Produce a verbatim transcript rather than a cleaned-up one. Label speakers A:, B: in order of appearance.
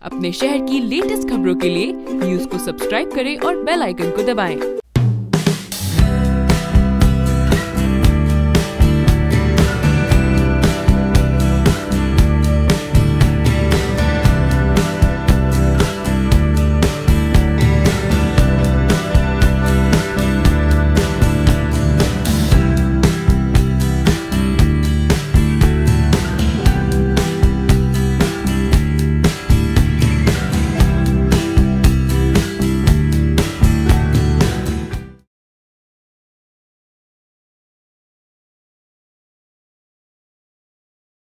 A: अपने शहर की लेटेस्ट खबरों के लिए न्यूज को सब्सक्राइब करें और बेल आइकन को दबाएं।